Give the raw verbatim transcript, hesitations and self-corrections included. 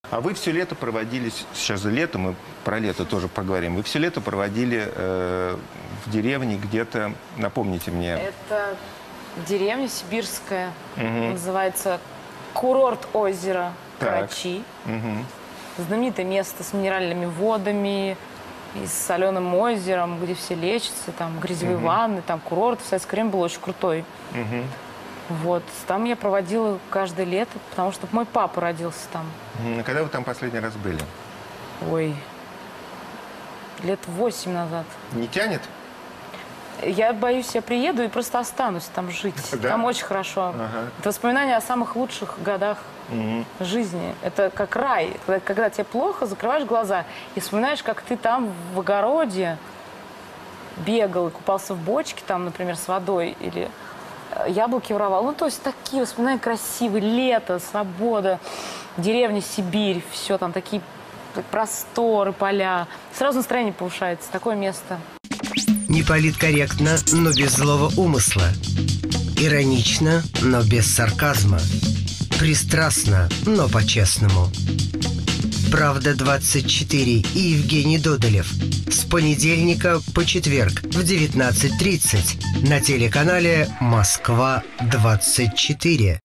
А вы все лето проводили, сейчас же лето, мы про лето тоже поговорим, вы все лето проводили э, в деревне где-то, напомните мне. Это деревня сибирская, Угу. называется курорт озера Так. Карачи. Угу. Знаменитое место с минеральными водами и с соленым озером, где все лечатся, там грязевые Мгм. ванны, там курорт в советское время был очень крутой. Угу. Вот, там я проводила каждое лето, потому что мой папа родился там. А когда вы там последний раз были? Ой, лет восемь назад. Не тянет? Я боюсь, я приеду и просто останусь там жить. Да? Там очень хорошо. Ага. Это воспоминания о самых лучших годах Угу. жизни. Это как рай. Когда, когда тебе плохо, закрываешь глаза и вспоминаешь, как ты там в огороде бегал и купался в бочке, там, например, с водой, или яблоки воровал. Ну, то есть такие воспоминания красивые. Лето, свобода, деревня, Сибирь, все там такие просторы, поля. Сразу настроение повышается. Такое место. Не политкорректно, но без злого умысла. Иронично, но без сарказма. Пристрастно, но по-честному. «Правда двадцать четыре» и Евгений Додолев. С понедельника по четверг в девятнадцать тридцать на телеканале «Москва двадцать четыре».